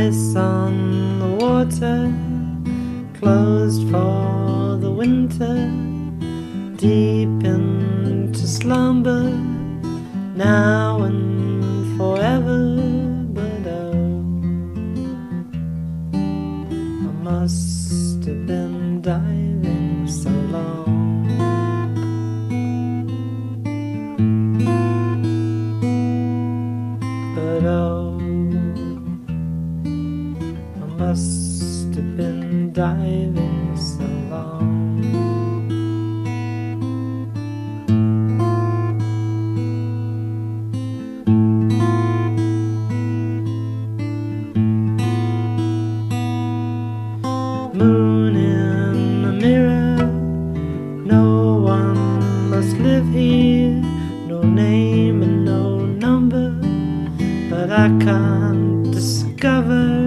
ice on the water, closed for the winter, deep into slumber, now and forever. But oh, I must have been diving so long. But oh, I must have been diving so long. Moon in the mirror, no one must live here, no name and no number, but I can't discover